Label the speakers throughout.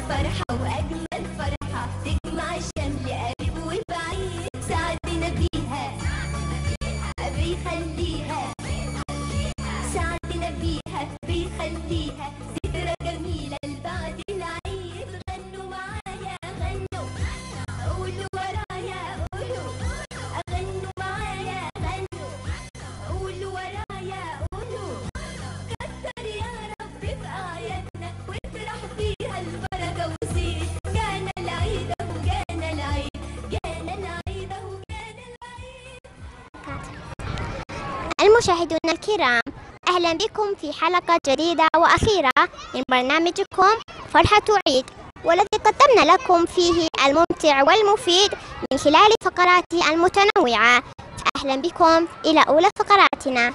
Speaker 1: فرحة وأجمل فرحة تجمع شمل قريب وبعيد، سعدنا بيها بيخليها، سعدنا بيها بيخليها ذكرى جميلة لبعد العيد. غنوا معايا غنوا، قولوا ورايا قولوا، غنوا معايا غنوا، قولوا ورايا قولوا. كتر يا رب في أعيادنا واطرح فيها البركة وزيد. جانا العيد أهو جانا العيد، جانا العيد أهو جانا العيد.
Speaker 2: المشاهدون الكرام، أهلا بكم في حلقة جديدة وأخيرة من برنامجكم فرحة عيد، والذي قدمنا لكم فيه الممتع والمفيد من خلال فقراته المتنوعة. أهلا بكم إلى أولى فقراتنا.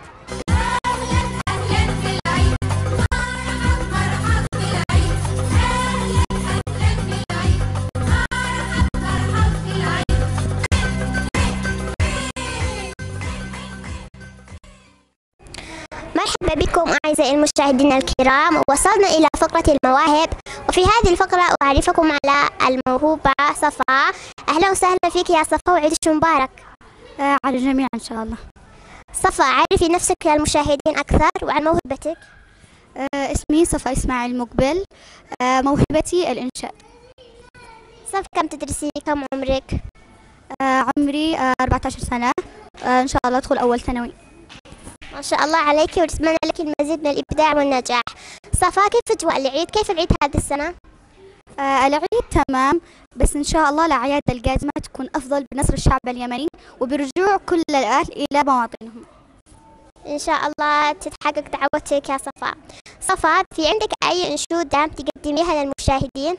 Speaker 2: مرحبا بكم أعزائي المشاهدين الكرام، وصلنا إلى فقرة المواهب، وفي هذه الفقرة أعرفكم على الموهوبة صفاء. أهلا وسهلا فيك يا صفاء وعيد مبارك.
Speaker 3: على الجميع إن شاء الله.
Speaker 2: صفاء، عرفي نفسك للمشاهدين أكثر وعن موهبتك.
Speaker 3: اسمي صفاء إسماعيل مقبل. موهبتي الإنشاد.
Speaker 2: صف كم تدرسي؟ كم عمرك؟
Speaker 3: عمري 14 سنة. إن شاء الله أدخل أول ثانوي.
Speaker 2: ما شاء الله عليك، ونتمنى لك المزيد من الإبداع والنجاح. صفاء، كيف أجواء العيد؟ كيف العيد هذه السنة؟
Speaker 3: العيد تمام، بس إن شاء الله الأعياد القادمة تكون أفضل بنصر الشعب اليمني وبرجوع كل الأهل إلى مواطنهم.
Speaker 2: إن شاء الله تتحقق دعوتك يا صفاء. صفاء، في عندك أي أنشودة تقدميها للمشاهدين؟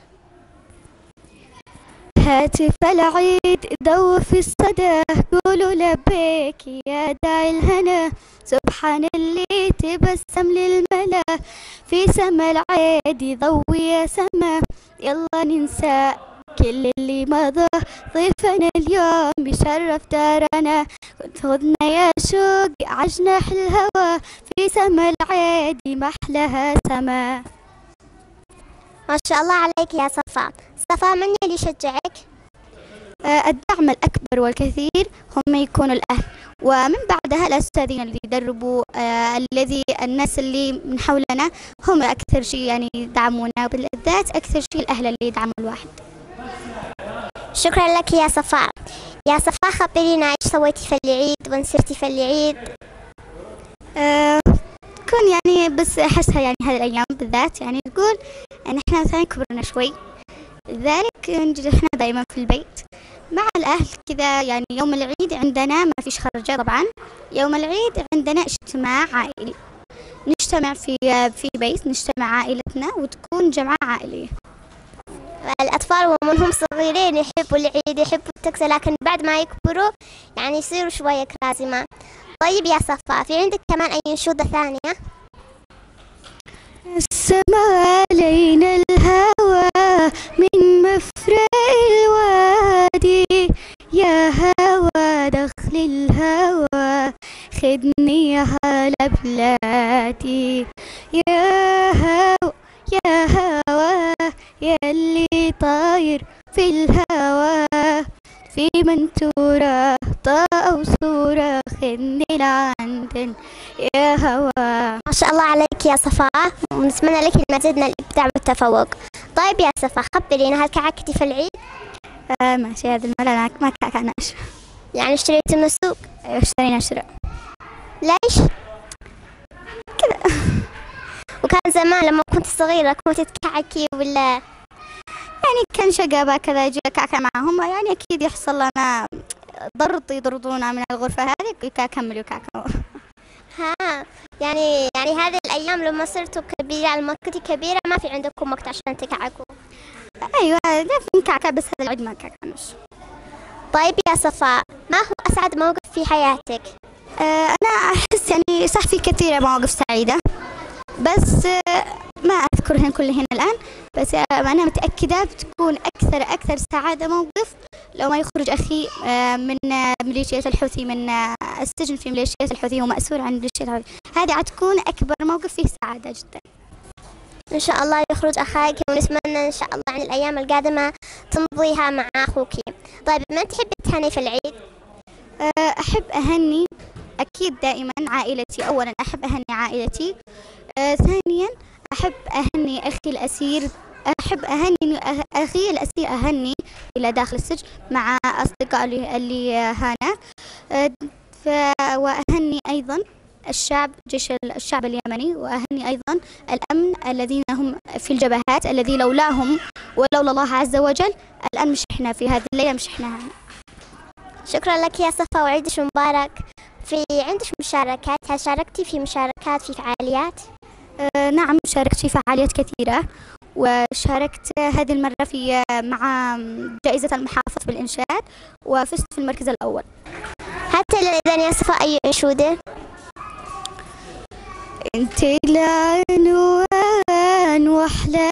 Speaker 3: هاتف العيد ضو في الصدى، قولوا لبيك يا داعي الهنا، سبحان اللي تبسم للملا في سما العيد يضوي يا سما. يلا ننسى كل اللي مضى، ضيفنا اليوم بيشرف دارنا، خذنا يا شوق عجناح الهوى في سما العيد محلها سما.
Speaker 2: ما شاء الله عليك يا صفاء. صفاء، من اللي يشجعك؟
Speaker 3: الدعم الأكبر والكثير هم يكونوا الأهل، ومن بعدها الأستاذين اللي يدربوا، الناس اللي من حولنا هم أكثر شيء يعني يدعمونا، وبالذات أكثر شيء الأهل اللي يدعموا الواحد.
Speaker 2: شكرا لك يا صفاء. يا صفاء، خبرينا ايش سويتي في العيد وين سرتي في العيد؟
Speaker 3: تكون يعني بس أحسها يعني هذه الأيام بالذات يعني تقول أن إحنا مثلا كبرنا شوي، لذلك نجد إحنا دائما في البيت مع الأهل كذا. يعني يوم العيد عندنا ما فيش خرجة طبعا، يوم العيد عندنا اجتماع عائلي، نجتمع في بيت، نجتمع عائلتنا وتكون جمعة عائلية.
Speaker 2: الأطفال وهم صغيرين يحبوا العيد، يحبوا التكسة، لكن بعد ما يكبروا يعني يصيروا شوية كرازمة. طيب يا صفاء، في عندك كمان أي أنشودة ثانية؟
Speaker 3: السما علينا الهوى من مفرق الوادي، يا هوى دخل الهوى خدني على بلادي، يا هوى يا هوى يا اللي طاير في الهوى، في منتورة طاقة وصورة خدني لعندن يا هوى.
Speaker 2: ما شاء الله عليك يا صفاء، ونتمنى لك المزيد من الإبداع والتفوق. طيب يا صفاء، خبرينا، هل كعكتي في العيد؟
Speaker 3: ماشي، هذا الملل ما كعناش.
Speaker 2: يعني اشتريتي من السوق؟
Speaker 3: أيوة اشترينا شراء.
Speaker 2: ليش؟
Speaker 3: كذا.
Speaker 2: وكان زمان لما كنت صغيرة كنت تكعكي ولا؟
Speaker 3: يعني كان شقابة كذا يجي كعكة معهم، يعني أكيد يحصل لنا ضرط يطردونا من الغرفة هذه كملوا كعكة.
Speaker 2: ها، يعني هذه الأيام لما صرتوا كبيرة، لما كنتي كبيرة ما في عندكم وقت عشان تكعكوا؟
Speaker 3: أيوة لا في كعكة، بس هذا العيد ما كعكناش.
Speaker 2: طيب يا صفاء، ما هو أسعد موقف في حياتك؟
Speaker 3: أنا أحس يعني صح في كثير مواقف سعيدة، بس ما أذكرهن كلهن الآن، بس أنا متأكدة بتكون أكثر سعادة موقف لو ما يخرج أخي من ميليشيات الحوثي، من السجن في ميليشيات الحوثي ومأسور عن ميليشيات الحوثي، هذه حتكون أكبر موقف فيه سعادة جدا.
Speaker 2: إن شاء الله يخرج أخاك، ونتمنى إن شاء الله عن الأيام القادمة تمضيها مع أخوك. طيب من تحب تهني في العيد؟
Speaker 3: أحب أهني أكيد دائما عائلتي. أولا أحب أهني عائلتي، ثانيا أحب أهني أخي الأسير. أحب أهني أخي الأسير، أهني إلى داخل السجن مع أصدقاء اللي هنا. وأهني أيضا جيش الشعب اليمني، وأهني أيضا الأمن الذين هم في الجبهات، الذي لولاهم ولولا الله عز وجل الآن مش إحنا في هذه الليلة، مش إحنا هنا.
Speaker 2: شكرا لك يا صفا وعيدش مبارك. عندك مشاركات؟ هل شاركتي في مشاركات في فعاليات؟
Speaker 3: نعم، شاركت في فعاليات كثيرة، وشاركت هذه المرة مع جائزة المحافظ بالإنشاد، وفزت في المركز الأول.
Speaker 2: حتى إذن يا صفا أي أنشودة؟
Speaker 3: انت العنوان واحلى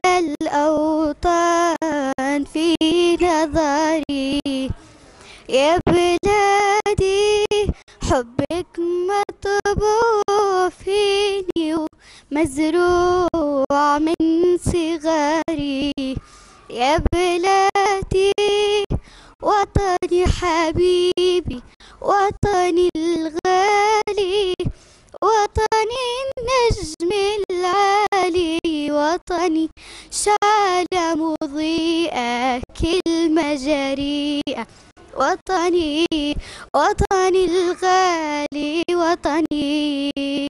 Speaker 3: الأوطان في نظري يا بلادي، حبك مطبوع فيني ومزروع من صغري يا بلادي، وطني حبيبي وطني الغالي، وطني النجم العالي، وطني شعلة مضيئة كلمة جريئة، وطني الغالي وطني.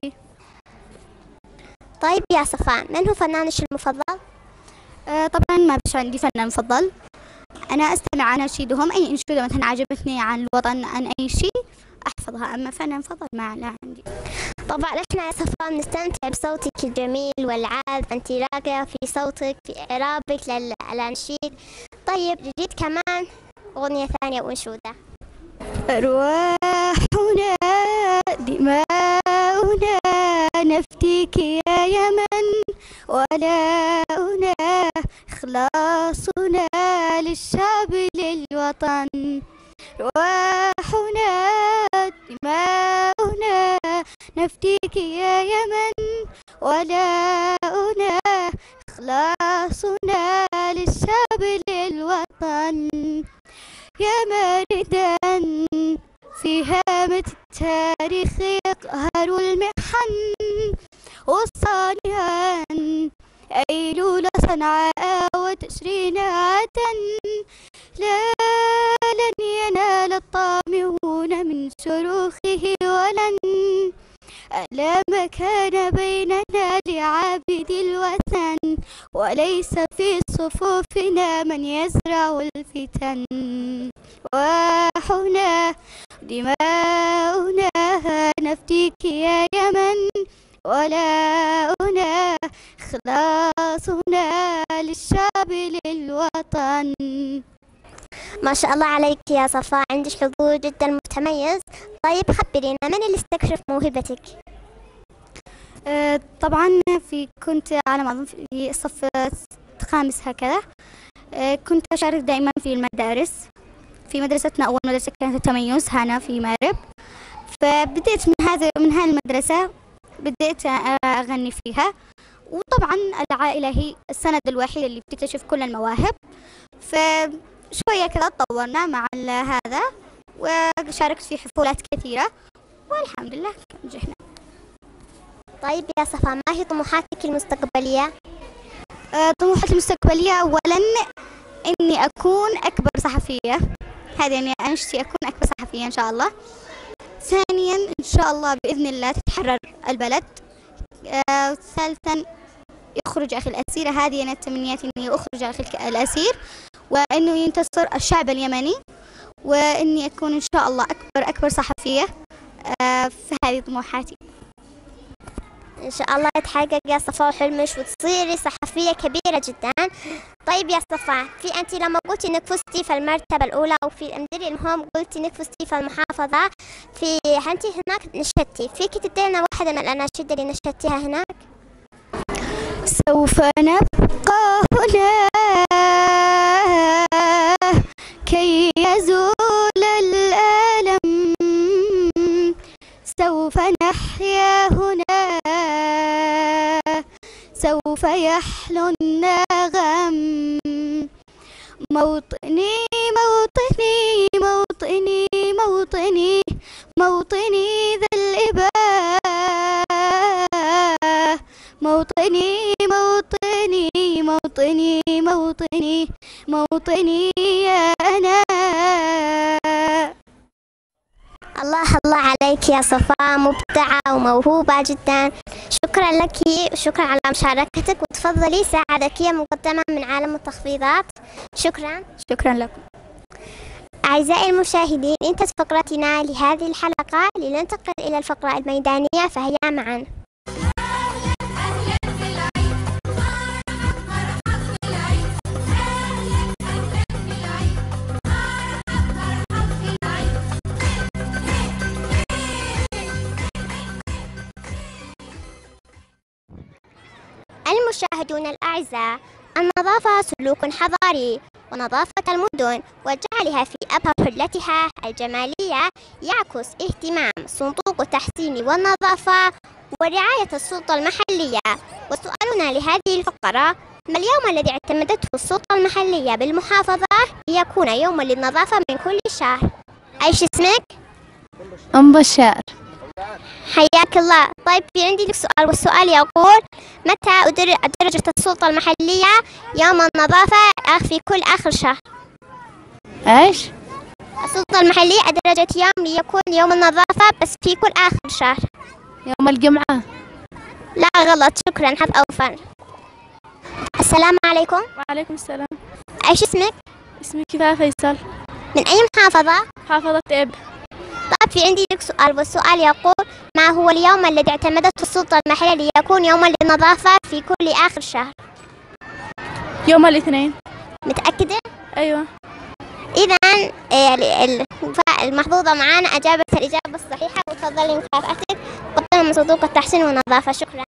Speaker 2: طيب يا صفاء، من هو فنانك المفضل؟
Speaker 3: طبعا ما فيش عندي فنان مفضل، أنا أستمع أناشيدهم، أي أنشودة مثلا عجبتني عن الوطن عن أي شيء أحفظها، أما فنان مفضل ما لا عندي.
Speaker 2: طبعا احنا يا صفاء نستمتع بصوتك الجميل والعذب، انت راقية في صوتك في إعرابك للأناشيد. طيب جديد كمان أغنية ثانية وأنشودة.
Speaker 3: أرواحنا دماؤنا نفديك يا يمن، ولاؤنا إخلاصنا للشعب للوطن، أرواحنا دماؤنا نفديك يا يمن، ولاؤنا إخلاصنا للشعب للوطن، يا ماردا في هامة التاريخ يقهر المحن، وصانعا أيلول صنعاء وتشرين عدن، لا لن ينال الطامعون من شروخه ولن، ألا مكان بيننا لعابد الوثن، وليس في صفوفنا من يزرع الفتن، أرواحنا دماؤنا نفديك يا يمن، ولاؤنا إخلاصنا للشعب للوطن.
Speaker 2: ما شاء الله عليك يا صفاء، عندك حضور جدا متميز. طيب خبرينا، من اللي استكشف موهبتك؟
Speaker 3: طبعا كنت على ما أظن في الصف الخامس هكذا، كنت أشارك دائما في المدارس، في مدرستنا أول مدرسة كانت التميز هنا في مارب، فبدأت من هذه المدرسة بدأت أغني فيها، وطبعا العائلة هي السند الوحيد اللي بتكتشف كل المواهب، فشوية كذا تطورنا مع هذا، وشاركت في حفلات كثيرة والحمد لله نجحنا.
Speaker 2: طيب يا صفاء، ما هي طموحاتك المستقبلية؟
Speaker 3: طموحاتي المستقبلية أولا إني أكون أكبر صحفية، هذا يعني أنشتي أكون أكبر صحفية إن شاء الله. ثانيا إن شاء الله بإذن الله تتحرر البلد. ثالثا يخرج أخي الأسير، هذه أنا تمنياتي إني أخرج أخي الأسير، وإنه ينتصر الشعب اليمني، وإني أكون إن شاء الله أكبر صحفية. فهذه طموحاتي.
Speaker 2: إن شاء الله يتحقق يا صفاء حلمك وتصيري صحفية كبيرة جدا. طيب يا صفاء، أنت لما قلتي إنك فزتي في المرتبة الأولى وفي مدري المهم قلتي إنك فزتي في المحافظة، أنت هناك نشدتي، فيك تدينا واحدة من الأناشيد اللي نشدتيها هناك؟
Speaker 3: سوف نبقى هنا كي يزول الألم، سوف نحيا هنا، سوف يحلو النغم. موطني موطني موطني موطني موطني ذا الإباء. موطني موطني موطني موطني موطني يا أنا.
Speaker 2: الله الله عليك يا صفاء، مبدعة وموهوبة جدا. شكرا لك وشكرا على مشاركتك، وتفضلي ساعة ذكية مقدمة من عالم التخفيضات. شكرا.
Speaker 3: شكرا لكم.
Speaker 2: أعزائي المشاهدين، انتهت فقرتنا لهذه الحلقة. لننتقل إلى الفقرة الميدانية، فهيا معا. المشاهدون الأعزاء، النظافة سلوك حضاري، ونظافة المدن وجعلها في أبهى حلتها الجمالية يعكس اهتمام صندوق التحسين والنظافة ورعاية السلطة المحلية. وسؤالنا لهذه الفقرة: ما اليوم الذي اعتمدته السلطة المحلية بالمحافظة ليكون يوما للنظافة من كل شهر؟ أيش اسمك؟
Speaker 3: أم بشار.
Speaker 2: حياك الله. طيب، في عندي لك سؤال، والسؤال يقول: متى أدرجت السلطة المحلية يوم النظافة في كل آخر شهر؟
Speaker 3: إيش؟
Speaker 2: السلطة المحلية أدرجت يوم ليكون يوم النظافة بس في كل آخر شهر.
Speaker 3: يوم الجمعة.
Speaker 2: لا غلط، شكرا، حظ أوفر. السلام عليكم.
Speaker 4: وعليكم السلام.
Speaker 2: أيش اسمك؟
Speaker 4: اسمي كفاية فيصل.
Speaker 2: من أي محافظة؟
Speaker 4: محافظة إب.
Speaker 2: طيب، في عندي لك سؤال، والسؤال يقول: ما هو اليوم الذي اعتمدته السلطة المحلية ليكون يوما للنظافة في كل آخر شهر؟
Speaker 4: يوم الاثنين.
Speaker 2: متأكدة؟
Speaker 4: أيوة.
Speaker 2: إذا المحظوظة معانا أجابت الإجابة الصحيحة، وتفضلي مكافأتك مقدمة من صندوق التحسين والنظافة. شكرا.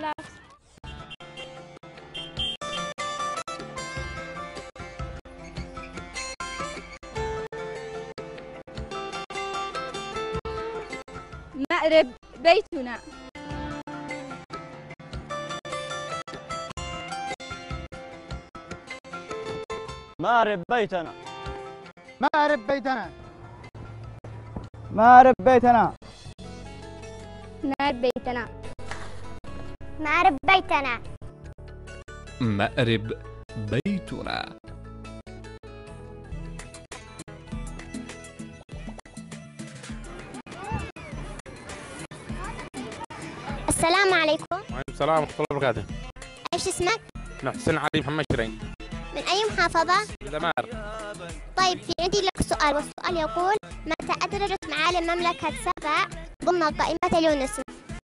Speaker 5: مأرب بيتنا.
Speaker 6: مأرب بيتنا.
Speaker 7: مأرب بيتنا. مأرب بيتنا.
Speaker 3: مأرب بيتنا.
Speaker 2: مأرب بيتنا.
Speaker 8: مأرب بيتنا.
Speaker 2: السلام عليكم.
Speaker 9: وعليكم السلام ورحمة الله وبركاته.
Speaker 2: ايش اسمك؟
Speaker 9: محسن علي محمد شرين.
Speaker 2: من أي محافظة؟
Speaker 9: دمار.
Speaker 2: طيب، في عندي لك سؤال، والسؤال يقول: متى أدرجت معالم مملكة سبع ضمن قائمة اليونسكو؟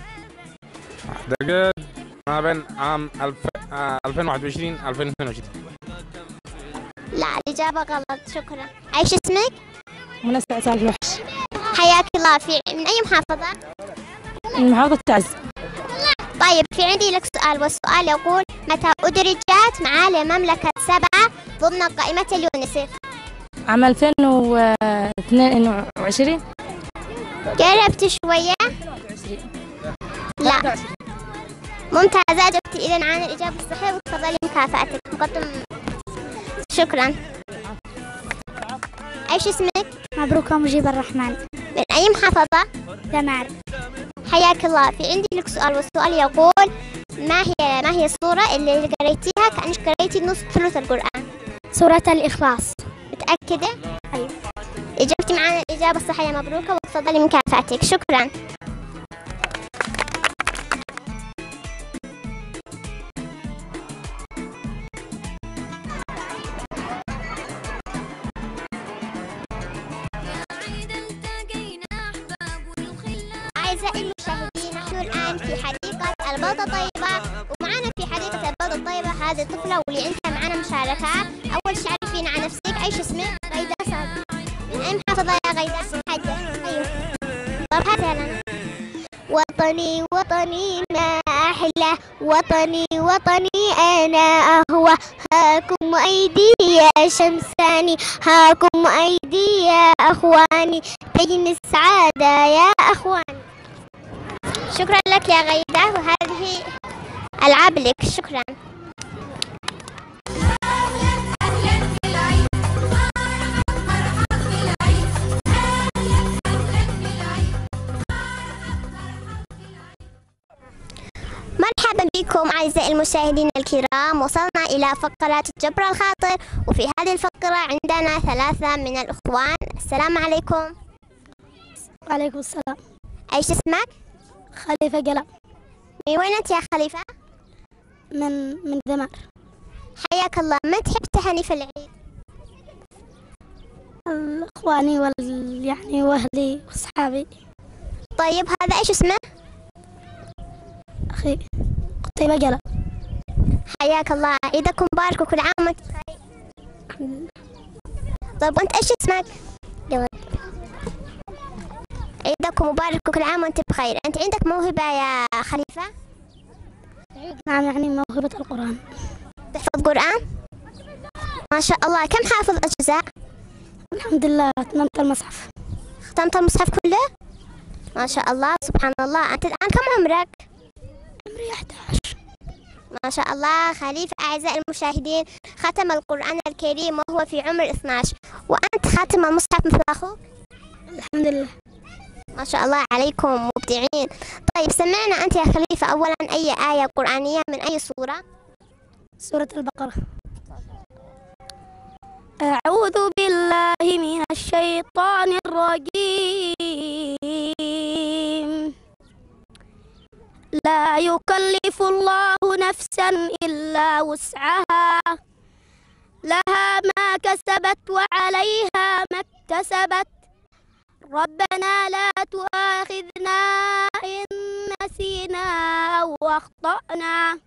Speaker 9: أعتقد ما بين عام 2021 2022.
Speaker 2: لا، الإجابة غلط، شكرا. ايش اسمك؟
Speaker 4: منى سعد الوحش.
Speaker 2: حياك الله. من أي محافظة؟
Speaker 4: من محافظة تعز.
Speaker 2: طيب، في عندي لك سؤال، والسؤال يقول: متى أدرجت معالم مملكة سبع ضمن قائمة اليونسكو؟
Speaker 4: عام 2022.
Speaker 2: قربت شوية. لا، ممتازة، أجبتي إذا عن الإجابة الصحيحة، وتفضلي مكافأتك مقدم. شكرا. ايش اسمك؟
Speaker 3: مبروك مجيب الرحمن.
Speaker 2: من أي محافظة؟
Speaker 3: دمار.
Speaker 2: حياك الله. في عندي لك سؤال، والسؤال يقول: ما هي السورة اللي قريتيها كأنك قريتي نص ثلث القرآن؟
Speaker 3: سورة الإخلاص.
Speaker 2: متأكدة؟
Speaker 3: أيوة.
Speaker 2: إجابتي معنا الإجابة الصحيحة، مبروكة، وتفضلي مكافأتك. شكرا. أعزائي المشاهدين، نحن الآن في حديقة البلدة طيبة، ومعنا في حديقة البلدة الطيبة هذه الطفلة واللي عندها معنا مشاركة. أول شيء عرفينا عن نفسك. أيش اسمك؟ غيدة صادق. من أي محافظة يا غيدة؟ حاجة. أيوه. طب هاتها لنا. وطني وطني ما أحلى، وطني وطني أنا أهوى، هاكم أيدي يا شمساني، هاكم أيدي يا أخواني، تجني السعادة يا أخواني. شكرا لك يا غيدة. وهذه ألعاب لك. شكرا. مرحبا بكم أعزائي المشاهدين الكرام. وصلنا إلى فقرة جبر الخاطر، وفي هذه الفقرة عندنا 3 من الأخوان. السلام عليكم.
Speaker 3: وعليكم السلام.
Speaker 2: أيش اسمك؟
Speaker 3: خليفة قلم.
Speaker 2: من وين أنت يا خليفة؟
Speaker 3: من ذمار.
Speaker 2: حياك الله. من تحب تهني في العيد؟
Speaker 3: إخواني يعني وأهلي وأصحابي.
Speaker 2: طيب هذا إيش اسمه؟
Speaker 3: أخي قتيبة قلم.
Speaker 2: حياك الله. عيدكم مبارك وكل عام وأنت بخير. طيب وأنت إيش اسمك؟ جواد. عيدكم مبارك وكل عام وأنت بخير. أنت عندك موهبة يا خليفة؟
Speaker 3: نعم، يعني موهبة القرآن.
Speaker 2: تحفظ قرآن؟ ما شاء الله. كم حافظ أجزاء؟
Speaker 3: الحمد لله أتممت المصحف.
Speaker 2: ختمت المصحف كله؟ ما شاء الله. سبحان الله. أنت الآن كم عمرك؟
Speaker 3: عمري 11.
Speaker 2: ما شاء الله. خليفة أعزائي المشاهدين ختم القرآن الكريم وهو في عمر 12، وأنت خاتم المصحف مثل أخوك؟
Speaker 3: الحمد لله.
Speaker 2: ما شاء الله عليكم مبدعين. طيب سمعنا أنت يا خليفة أولا أي آية قرآنية من أي سورة؟
Speaker 3: سورة البقرة. أعوذ بالله من الشيطان الرجيم. لا يكلف الله نفسا إلا وسعها، لها ما كسبت وعليها ما اكتسبت، ربنا لا تؤاخذنا إن نسينا أو أخطأنا،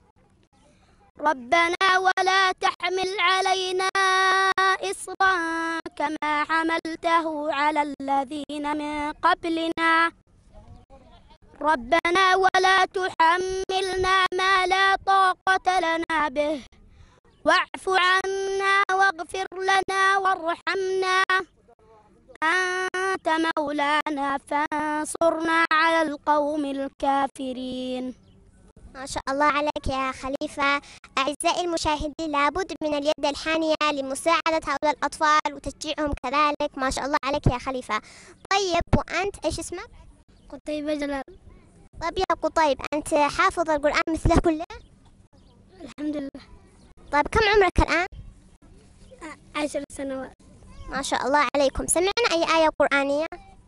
Speaker 3: ربنا ولا تحمل علينا إصرا كما حملته على الذين من قبلنا، ربنا ولا تحملنا ما لا طاقة لنا به، واعف عنا واغفر لنا وارحمنا، أنت مولانا فانصرنا على القوم الكافرين.
Speaker 2: ما شاء الله عليك يا خليفة. أعزائي المشاهدين لابد من اليد الحانية لمساعدة هؤلاء الأطفال وتشجيعهم كذلك. ما شاء الله عليك يا خليفة. طيب وأنت إيش اسمك؟
Speaker 3: قتيبة جلال.
Speaker 2: طيب يا قطيب أنت حافظ القرآن مثله كله؟
Speaker 3: الحمد لله.
Speaker 2: طيب كم عمرك الآن؟
Speaker 3: 10 سنوات.
Speaker 2: ما شاء الله عليكم. سمعنا أي آية قرآنية؟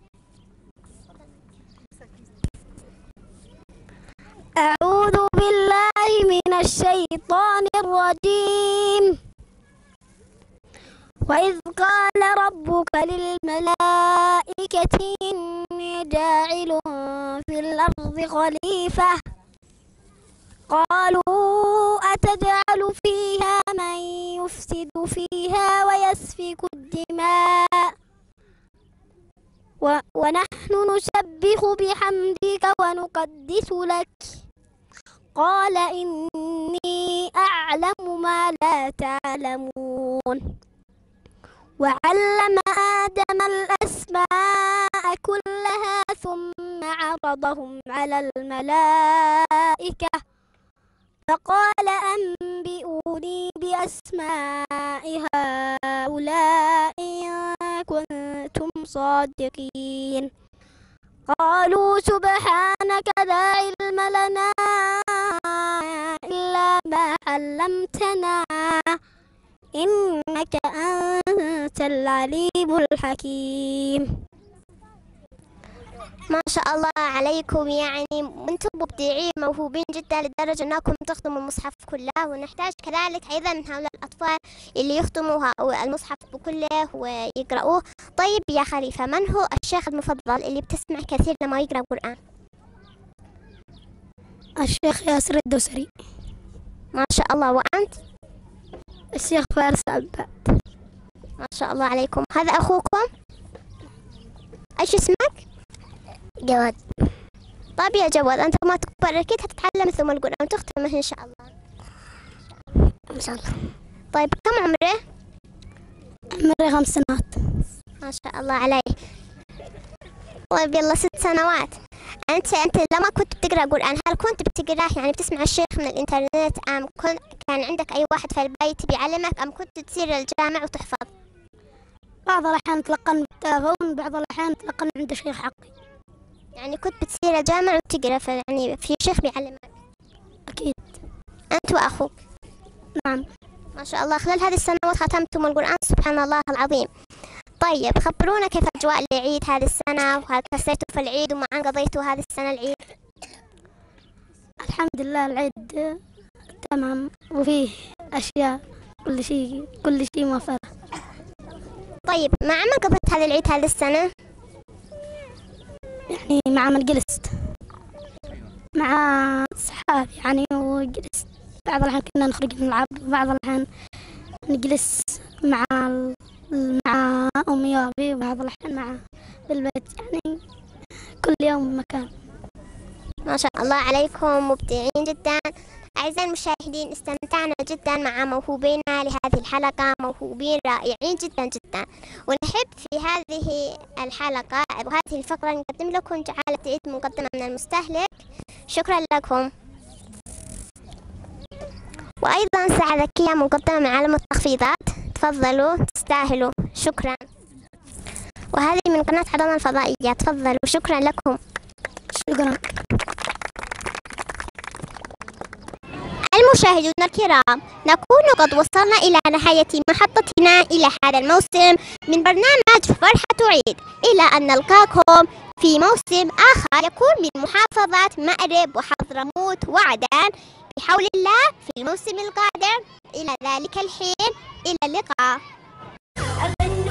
Speaker 3: أعوذ بالله من الشيطان الرجيم. وإذ قال ربك للملائكة إني جاعل في الأرض خليفة، قالوا أتجعل فيها من يفسد فيها ويسفك الدماء ونحن نسبح بحمدك ونقدس لك، قال إني أعلم ما لا تعلمون، وعلم آدم الأسماء كلها ثم عرضهم على الملائكة فقال أنبئوني بأسماء هؤلاء إن كنتم صادقين، قالوا سبحانك لا علم لنا إلا ما علمتنا إنك أنت العليم الحكيم.
Speaker 2: ما شاء الله عليكم. يعني أنتم مبدعين موهوبين جدا لدرجة أنكم تختموا المصحف كله، ونحتاج كذلك أيضا من هؤلاء الأطفال اللي يختموا المصحف كله ويقرأوه. طيب يا خليفة من هو الشيخ المفضل اللي بتسمع كثير لما يقرأ القرآن؟
Speaker 3: الشيخ ياسر الدوسري.
Speaker 2: ما شاء الله. وأنت؟
Speaker 3: الشيخ فارس عباد.
Speaker 2: ما شاء الله عليكم. هذا أخوكم؟ إيش اسمك؟
Speaker 3: جواد.
Speaker 2: طيب يا جواد أنت ما تكبر أكيد هتتعلم ثم القرآن وتختمه إن شاء الله.
Speaker 3: إن شاء الله.
Speaker 2: طيب كم عمره؟
Speaker 3: عمري 5 سنوات.
Speaker 2: ما شاء الله عليه. طيب يلا 6 سنوات. أنت لما كنت بتقرأ قرآن هل كنت بتقرأه يعني بتسمع الشيخ من الإنترنت أم كان عندك أي واحد في البيت بيعلمك أم كنت تسير الجامع وتحفظ؟
Speaker 3: بعض الأحيان أتلقن بالتلفون، بعض الأحيان أتلقن عند شيخ حقي.
Speaker 2: يعني كنت بتسير الجامع وتقرأ يعني في شيخ بيعلمك؟
Speaker 3: أكيد.
Speaker 2: أنت وأخوك؟
Speaker 3: نعم.
Speaker 2: ما شاء الله خلال هذه السنوات ختمتم القرآن سبحان الله العظيم. طيب خبرونا كيف أجواء العيد هذه السنة وهل حسيتوا في العيد وما قضيتوا هذه السنة العيد؟
Speaker 3: الحمد لله العيد تمام وفيه أشياء كل شيء موفر.
Speaker 2: طيب مع من قضيت هذا العيد هذه السنة؟
Speaker 3: يعني مع من جلست مع صحابي يعني وجلست. بعض الأحيان كنا نخرج نلعب، وبعض الأحيان نجلس مع أمي وأبي، وبعض الأحيان مع بالبيت، يعني كل يوم مكان.
Speaker 2: ما شاء الله عليكم مبدعين جدا. أعزائي المشاهدين استمتعنا جدا مع موهوبينا لهذه الحلقة، موهوبين رائعين جدا جدا، ونحب في هذه الحلقة وهذه الفقرة نقدم لكم جعالة عيد مقدمة من المستهلك. شكرا لكم. وأيضا ساعة ذكية مقدمة من عالم التخفيضات، تفضلوا تستاهلوا. شكرا. وهذه من قناة حضانة الفضائية، تفضلوا. شكرا لكم.
Speaker 3: شكرا.
Speaker 2: المشاهدون الكرام، نكون قد وصلنا إلى نهاية محطتنا إلى هذا الموسم من برنامج فرحة عيد، إلى أن نلقاكم في موسم آخر يكون من محافظات مأرب وحضرموت وعدن بحول الله في الموسم القادم. إلى ذلك الحين، إلى اللقاء.